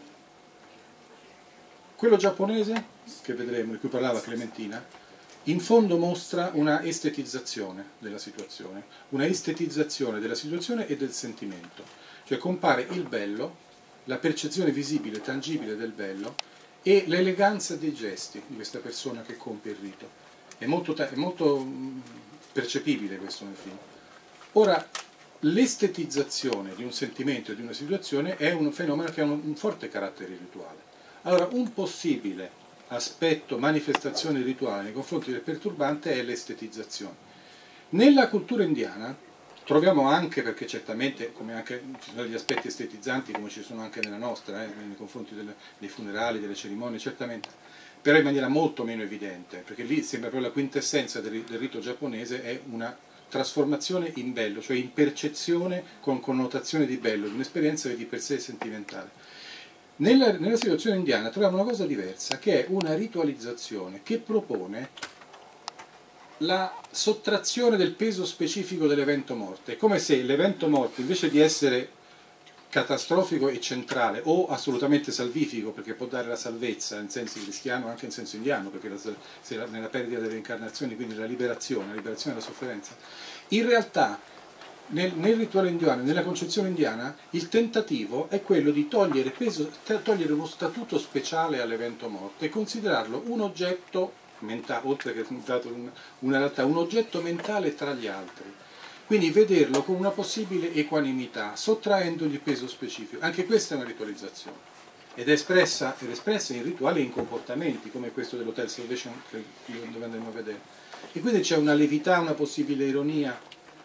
Quello giapponese, che vedremo, di cui parlava Clementina, in fondo mostra una estetizzazione della situazione, una estetizzazione della situazione e del sentimento, cioè compare il bello, la percezione visibile, tangibile del bello e l'eleganza dei gesti di questa persona che compie il rito. È molto, è molto percepibile questo nel film. Ora, l'estetizzazione di un sentimento e di una situazione è un fenomeno che ha un, un forte carattere rituale. Allora, un possibile aspetto, manifestazione rituale nei confronti del perturbante è l'estetizzazione. Nella cultura indiana troviamo anche, perché certamente come anche ci sono degli aspetti estetizzanti come ci sono anche nella nostra, eh, nei confronti delle, dei funerali, delle cerimonie, certamente, però in maniera molto meno evidente, perché lì sembra proprio la quintessenza del, del rito giapponese è una trasformazione in bello, cioè in percezione con connotazione di bello, di un'esperienza che di per sé è sentimentale. Nella, nella situazione indiana troviamo una cosa diversa, che è una ritualizzazione che propone la sottrazione del peso specifico dell'evento morte. È come se l'evento morte, invece di essere catastrofico e centrale o assolutamente salvifico, perché può dare la salvezza in senso cristiano anche in senso indiano, perché la, se la, nella perdita delle incarnazioni, quindi la liberazione, la liberazione dalla sofferenza, in realtà nel, nel rituale indiano, nella concezione indiana, il tentativo è quello di togliere, peso, togliere uno statuto speciale all'evento morte e considerarlo un oggetto mentale, oltre che una realtà, un oggetto mentale tra gli altri. Quindi vederlo con una possibile equanimità, sottraendogli peso specifico. Anche questa è una ritualizzazione. Ed è espressa, ed è espressa in rituali e in comportamenti, come questo dell'Hotel Salvation che dove andremo a vedere. E quindi c'è una levità, una possibile ironia,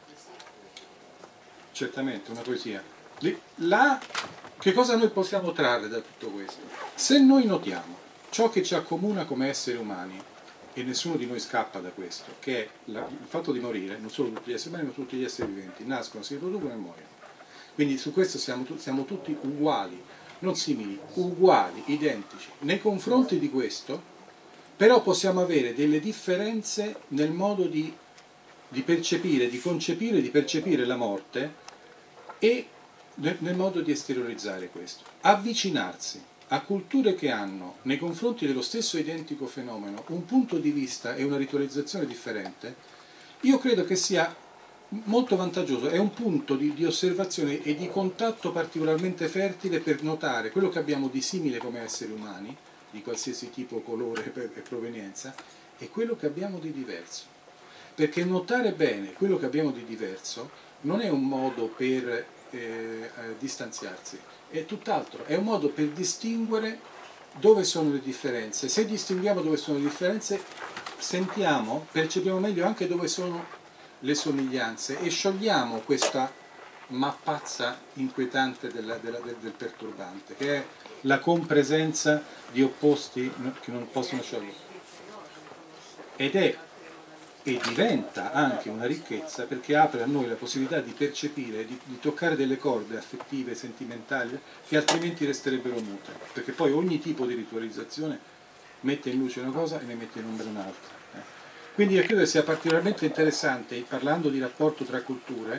certamente, una poesia. Là, che cosa noi possiamo trarre da tutto questo? Se noi notiamo ciò che ci accomuna come esseri umani, e nessuno di noi scappa da questo, che è la, il fatto di morire, non solo tutti gli esseri umani ma tutti gli esseri viventi, nascono, si riproducono e muoiono. Quindi su questo siamo, siamo tutti uguali, non simili, uguali, identici. Nei confronti di questo, però possiamo avere delle differenze nel modo di, di percepire, di concepire, di percepire la morte e nel, nel modo di esteriorizzare questo. Avvicinarsi a culture che hanno, nei confronti dello stesso identico fenomeno, un punto di vista e una ritualizzazione differente, io credo che sia molto vantaggioso, è un punto di, di osservazione e di contatto particolarmente fertile per notare quello che abbiamo di simile come esseri umani, di qualsiasi tipo, colore e provenienza, e quello che abbiamo di diverso. Perché notare bene quello che abbiamo di diverso non è un modo per eh, eh, distanziarsi, è tutt'altro, è un modo per distinguere dove sono le differenze. Se distinguiamo dove sono le differenze, sentiamo, percepiamo meglio anche dove sono le somiglianze e sciogliamo questa mappazza inquietante della, della, del, del perturbante, che è la compresenza di opposti che non possono sciogliere. Ed è e diventa anche una ricchezza perché apre a noi la possibilità di percepire, di, di toccare delle corde affettive, sentimentali, che altrimenti resterebbero mute, perché poi ogni tipo di ritualizzazione mette in luce una cosa e ne mette in ombra un'altra. Eh. Quindi io credo che sia particolarmente interessante, parlando di rapporto tra culture,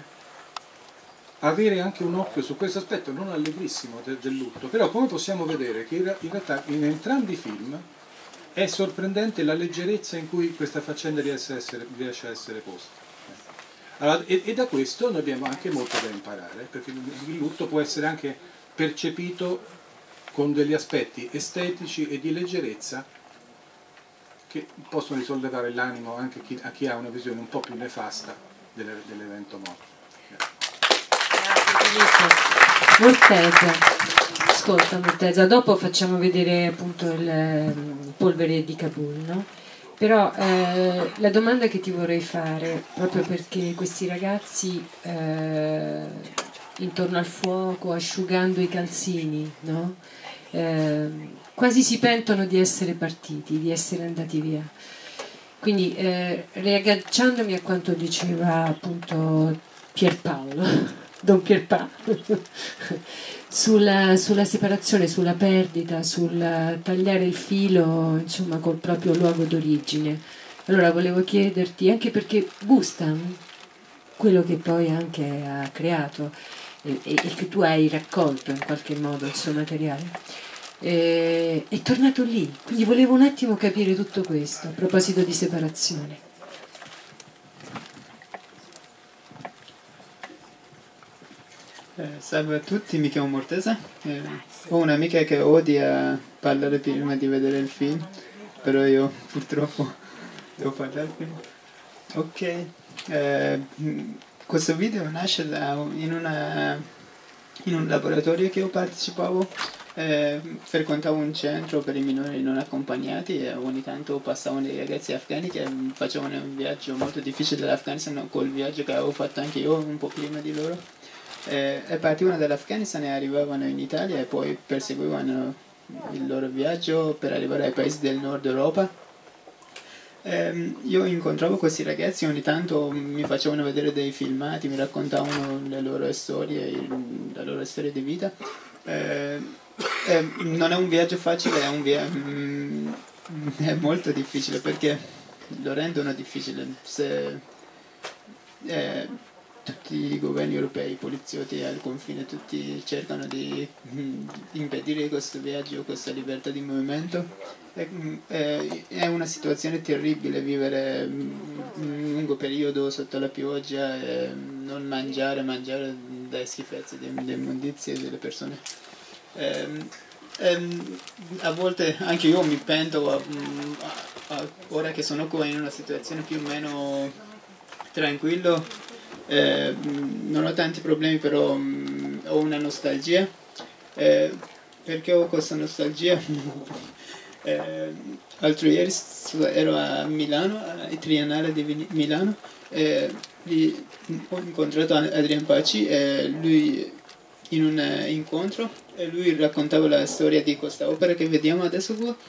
avere anche un occhio su questo aspetto non allegrissimo del, del lutto, però come possiamo vedere che in realtà in entrambi i film è sorprendente la leggerezza in cui questa faccenda riesce a essere, riesce a essere posta. Allora, e, e da questo noi abbiamo anche molto da imparare, perché il lutto può essere anche percepito con degli aspetti estetici e di leggerezza che possono risollevare l'animo anche chi, a chi ha una visione un po' più nefasta dell'evento morto. Morteza. Ascolta Morteza, dopo facciamo vedere appunto il, il Polvere di Kabul, no? Però eh, la domanda che ti vorrei fare, proprio perché questi ragazzi eh, intorno al fuoco, asciugando i calzini, no? eh, quasi si pentono di essere partiti, di essere andati via. Quindi eh, riagganciandomi a quanto diceva appunto Pierpaolo, Don Pierpaolo, sulla, sulla separazione, sulla perdita, sul tagliare il filo, insomma, col proprio luogo d'origine. Allora volevo chiederti, anche perché Bustam, quello che poi anche ha creato e, e, e che tu hai raccolto in qualche modo il suo materiale, eh, è tornato lì. Quindi volevo un attimo capire tutto questo a proposito di separazione. Eh, salve a tutti, mi chiamo Morteza. Eh, ho un'amica che odia parlare prima di vedere il film, però io purtroppo devo parlare prima. Ok, eh, questo video nasce da, in, una, in un laboratorio che io partecipavo. Eh, frequentavo un centro per i minori non accompagnati e ogni tanto passavano dei ragazzi afghani che facevano un viaggio molto difficile dall'Afghanistan, col viaggio che avevo fatto anche io un po' prima di loro. Eh, e partivano dall'Afghanistan e arrivavano in Italia e poi perseguivano il loro viaggio per arrivare ai paesi del nord Europa. Eh, io incontravo questi ragazzi, ogni tanto mi facevano vedere dei filmati, mi raccontavano le loro storie, la loro storia di vita. Eh, eh, non è un viaggio facile, è un viaggio mm, è molto difficile perché lo rendono difficile. Se, eh, tutti i governi europei, i poliziotti al confine, tutti cercano di mh, impedire questo viaggio, questa libertà di movimento. È, è, è una situazione terribile vivere un lungo periodo sotto la pioggia e non mangiare, mangiare dai schifezze, delle immondizie delle persone. E, e, a volte anche io mi pento, a, a, a, ora che sono qua in una situazione più o meno tranquillo. Eh, non ho tanti problemi, però mh, ho una nostalgia. Eh, perché ho questa nostalgia? eh, l'altro ieri ero a Milano, al Triennale di Milano, e lì ho incontrato Adrian Paci e lui in un incontro e lui raccontava la storia di questa opera che vediamo adesso qua.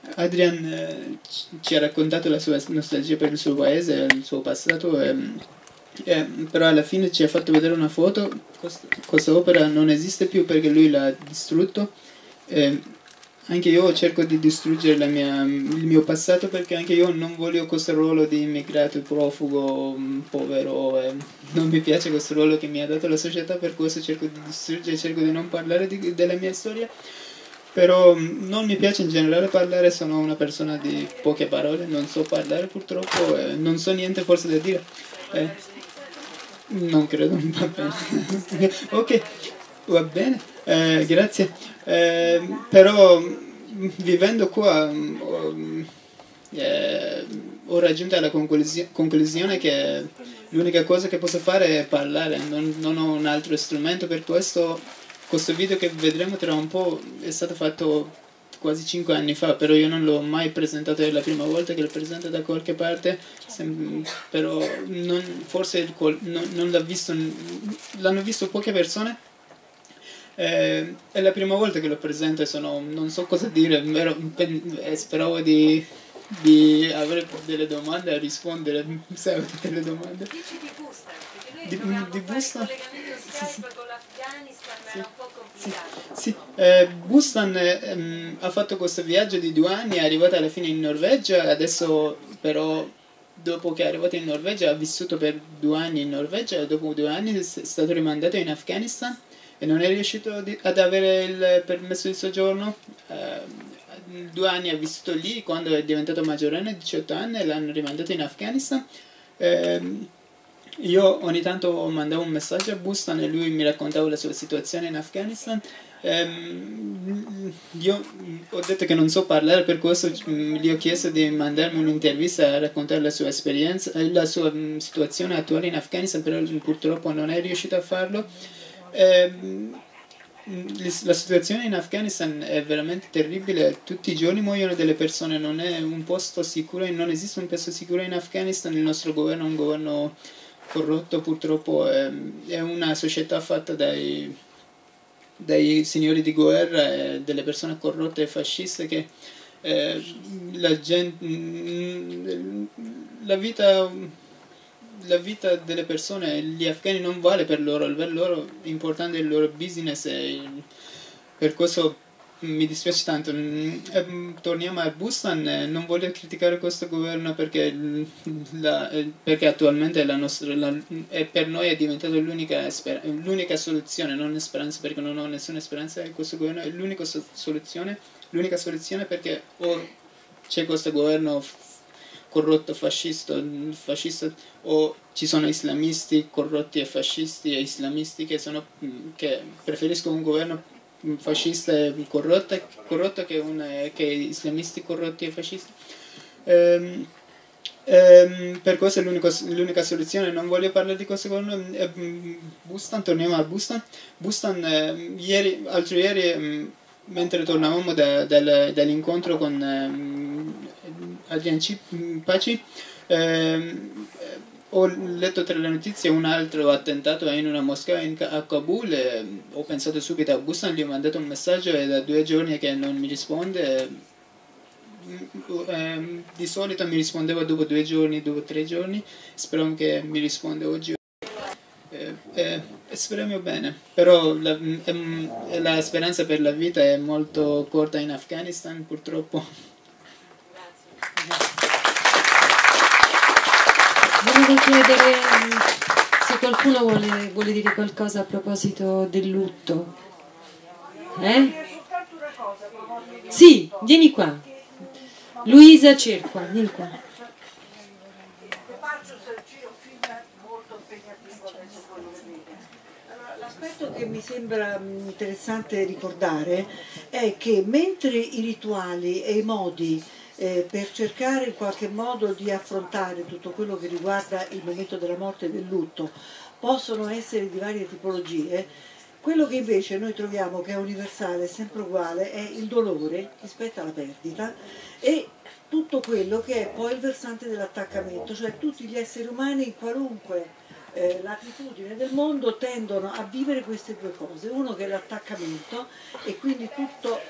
Adrian eh, ci ha raccontato la sua nostalgia per il suo paese, il suo passato, e, e, però alla fine ci ha fatto vedere una foto. Questa, questa opera non esiste più perché lui l'ha distrutto. E anche io cerco di distruggere la mia, il mio passato perché anche io non voglio questo ruolo di immigrato, profugo, povero. E non mi piace questo ruolo che mi ha dato la società, per questo cerco di distruggere, cerco di non parlare di, della mia storia. Però non mi piace in generale parlare, sono una persona di poche parole, non so parlare purtroppo, eh, non so niente forse da dire. Eh, non credo, va bene. Ok, va bene, eh, grazie. Eh, però vivendo qua eh, ho raggiunto la conclusio- conclusione che l'unica cosa che posso fare è parlare, non, non ho un altro strumento per questo. Questo video che vedremo tra un po' è stato fatto quasi cinque anni fa, però io non l'ho mai presentato, è la prima volta che lo presento da qualche parte, però non, forse il, non, non l'ha visto, l'hanno visto poche persone. Eh, è la prima volta che lo presento e sono, non so cosa dire, ero, eh, speravo di, di avere delle domande a rispondere, se avete delle domande. Dici di Bustan, perché noi Di, proviamo di a fare Bustan? il collegamento Skype sì, sì. con l'Afghanistan, ma sì, era un po' complicato. Sì, sì. Eh, Bustan ehm, ha fatto questo viaggio di due anni, è arrivato alla fine in Norvegia, adesso però dopo che è arrivato in Norvegia ha vissuto per due anni in Norvegia e dopo due anni è stato rimandato in Afghanistan e non è riuscito di, ad avere il permesso di soggiorno. Eh, due anni ha vissuto lì, quando è diventato maggiorenne, diciotto anni, l'hanno rimandato in Afghanistan. Eh, io ogni tanto mandavo un messaggio a Bustan e lui mi raccontava la sua situazione in Afghanistan. Ehm, io ho detto che non so parlare, per questo gli ho chiesto di mandarmi un'intervista a raccontare la sua esperienza, la sua situazione attuale in Afghanistan, però purtroppo non è riuscito a farlo. Ehm, la situazione in Afghanistan è veramente terribile, tutti i giorni muoiono delle persone, non è un posto sicuro, non esiste un posto sicuro in Afghanistan. Il nostro governo è un governo corrotto, purtroppo è, è una società fatta dai, dai signori di guerra e delle persone corrotte e fasciste che eh, la, gente, la vita la vita delle persone, gli afghani non vale per loro, per loro è importante il loro business e il, per questo mi dispiace tanto. Torniamo a Bustan, non voglio criticare questo governo perché, la, perché attualmente la nostra, la, è, per noi è diventato l'unica, l'unica soluzione, non speranza, perché non ho nessuna speranza in questo governo, è l'unica soluzione, l'unica soluzione perché o c'è questo governo corrotto fascista, fascista o ci sono islamisti corrotti e fascisti e islamisti che, sono, che preferiscono un governo fascista e corrotto, corrotto che, un, che islamisti corrotti e fascisti. Ehm, ehm, per questo è l'unica soluzione. Non voglio parlare di questo governo. Ehm, Bustan, torniamo a Bustan. Bustan eh, ieri, altro ieri eh, mentre tornavamo da, dal, dall'incontro con eh, Adrian Paci, eh, ho letto tra le notizie un altro attentato in una moschea in, a Kabul e ho pensato subito a Bustan, gli ho mandato un messaggio e da due giorni che non mi risponde. Eh, di solito mi rispondeva dopo due giorni, dopo tre giorni, spero che mi risponda oggi. Eh, eh, speriamo bene, però la, eh, la speranza per la vita è molto corta in Afghanistan, purtroppo. Volevo chiedere se qualcuno vuole, vuole dire qualcosa a proposito del lutto. Eh? Sì, vieni qua. Luisa Cerqua, vieni qua. L'aspetto che mi sembra interessante ricordare è che mentre i rituali e i modi eh, per cercare in qualche modo di affrontare tutto quello che riguarda il momento della morte e del lutto possono essere di varie tipologie, quello che invece noi troviamo che è universale, sempre uguale, è il dolore rispetto alla perdita e tutto quello che è poi il versante dell'attaccamento, cioè tutti gli esseri umani in qualunque Eh, latitudine del mondo tendono a vivere queste due cose, uno che è l'attaccamento e quindi tutto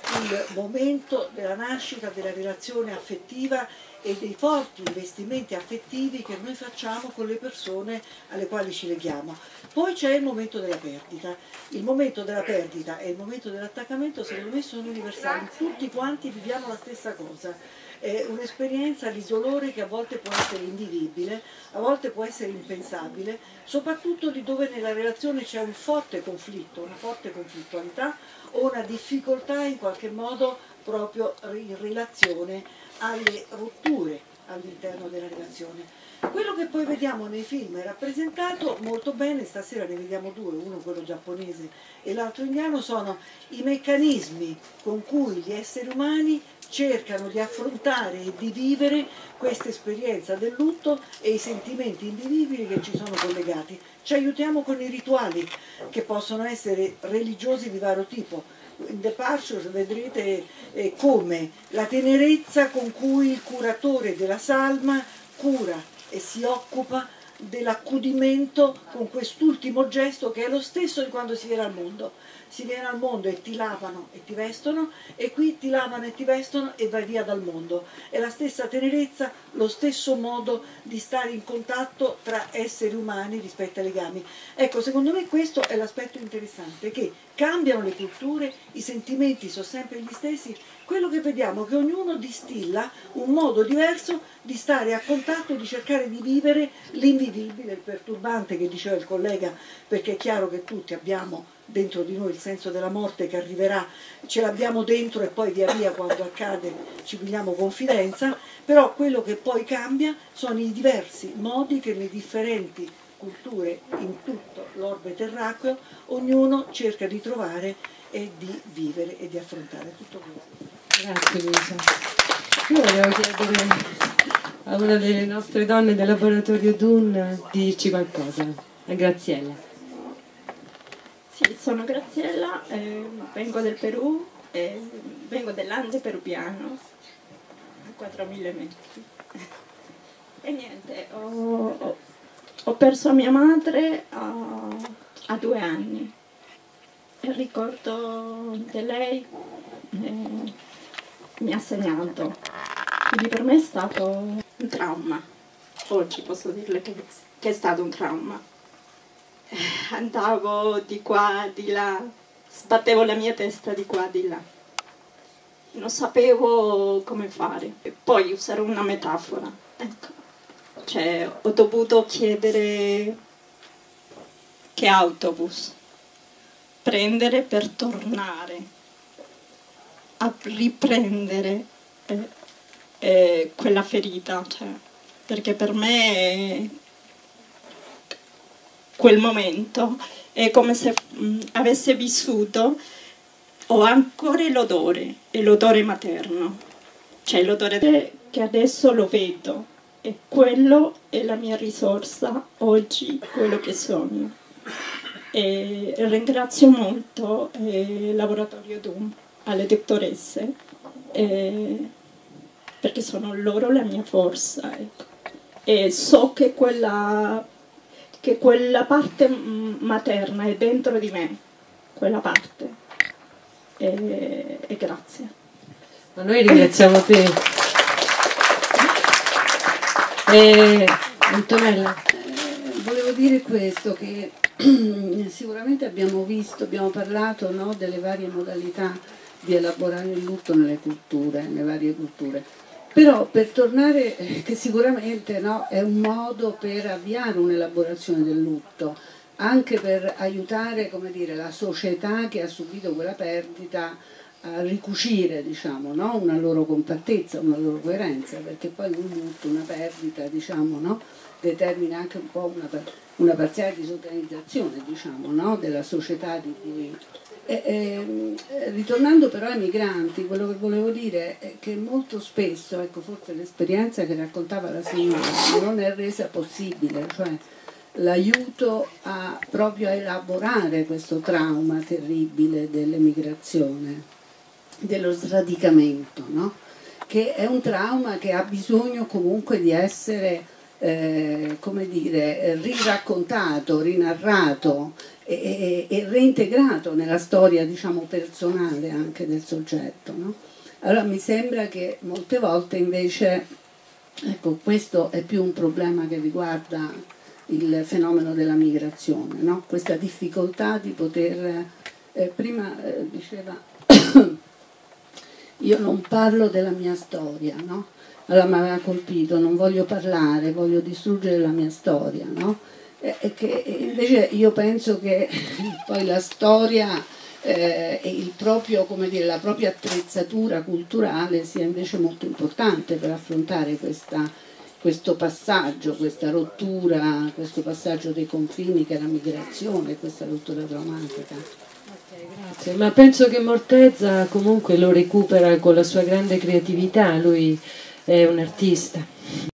il momento della nascita della relazione affettiva e dei forti investimenti affettivi che noi facciamo con le persone alle quali ci leghiamo. Poi c'è il momento della perdita. Il momento della perdita e il momento dell'attaccamento secondo me sono universali, tutti quanti viviamo la stessa cosa. È un'esperienza di dolore che a volte può essere invivibile, a volte può essere impensabile, soprattutto di dove nella relazione c'è un forte conflitto, una forte conflittualità o una difficoltà in qualche modo proprio in relazione alle rotture all'interno della relazione. Quello che poi vediamo nei film è rappresentato molto bene, stasera ne vediamo due, uno quello giapponese e l'altro indiano, sono i meccanismi con cui gli esseri umani cercano di affrontare e di vivere questa esperienza del lutto e i sentimenti indivibili che ci sono collegati. Ci aiutiamo con i rituali che possono essere religiosi di vario tipo. In The Pictures vedrete eh, come la tenerezza con cui il curatore della salma cura e si occupa dell'accudimento con quest'ultimo gesto che è lo stesso di quando si viene al mondo. Si viene al mondo e ti lavano e ti vestono, e qui ti lavano e ti vestono e vai via dal mondo. È la stessa tenerezza, lo stesso modo di stare in contatto tra esseri umani rispetto ai legami. Ecco, secondo me questo è l'aspetto interessante, che cambiano le culture, i sentimenti sono sempre gli stessi. Quello che vediamo è che ognuno distilla un modo diverso di stare a contatto, di cercare di vivere l'invivibile, il perturbante che diceva il collega, perché è chiaro che tutti abbiamo dentro di noi il senso della morte che arriverà, ce l'abbiamo dentro e poi via via quando accade ci pigliamo confidenza, però quello che poi cambia sono i diversi modi che le differenti culture in tutto l'orbe terracqueo ognuno cerca di trovare e di vivere e di affrontare tutto questo. Grazie Luisa. Io volevo chiedere a una delle nostre donne del laboratorio Dun di dirci qualcosa, a Graziella. Sì, sono Graziella, eh, vengo del Perù, eh, vengo dell'Ande peruviano, a quattromila metri. E niente, ho, ho, ho perso mia madre a, a due anni. Il ricordo di lei eh, mi ha segnato, quindi per me è stato un trauma. Oggi posso dirle che, che è stato un trauma. Andavo di qua, di là, sbattevo la mia testa di qua, di là. Non sapevo come fare. E poi usare una metafora. Ecco. Cioè, ho dovuto chiedere che autobus prendere per tornare a riprendere eh, eh, quella ferita. Cioè, perché per me quel momento è come se mh, avesse vissuto, ho ancora l'odore, è l'odore materno, cioè l'odore che adesso lo vedo, e quello è la mia risorsa oggi, quello che sono. E ringrazio molto eh, il laboratorio Dun, alle dottoresse, eh, perché sono loro la mia forza, ecco. E so che quella che quella parte materna è dentro di me, quella parte, e, e grazie. Ma noi ringraziamo te. E Antonella? Eh, volevo dire questo, che sicuramente abbiamo visto, abbiamo parlato, no, delle varie modalità di elaborare il lutto nelle culture, nelle varie culture. Però per tornare, che sicuramente, no, è un modo per avviare un'elaborazione del lutto, anche per aiutare, come dire, la società che ha subito quella perdita a ricucire, diciamo, no, una loro compattezza, una loro coerenza, perché poi un lutto, una perdita, diciamo, no, determina anche un po' una, una parziale disorganizzazione, diciamo, no, della società di cui... E, e, ritornando però ai migranti, quello che volevo dire è che molto spesso, ecco, forse l'esperienza che raccontava la signora non è resa possibile, cioè l'aiuto a proprio a elaborare questo trauma terribile dell'emigrazione, dello sradicamento, no? Che è un trauma che ha bisogno comunque di essere eh, come dire, riraccontato, rinarrato e, e, e reintegrato nella storia, diciamo, personale anche del soggetto, no? Allora mi sembra che molte volte invece, ecco, questo è più un problema che riguarda il fenomeno della migrazione, no? Questa difficoltà di poter, eh, prima eh, diceva, io non parlo della mia storia, no? Allora mi aveva colpito, non voglio parlare, voglio distruggere la mia storia, no? E, e che invece io penso che poi la storia eh, e il proprio, come dire, la propria attrezzatura culturale sia invece molto importante per affrontare questa, questo passaggio, questa rottura, questo passaggio dei confini che è la migrazione, questa rottura traumatica. Okay, grazie. Ma penso che Morteza comunque lo recupera con la sua grande creatività, lui è un artista.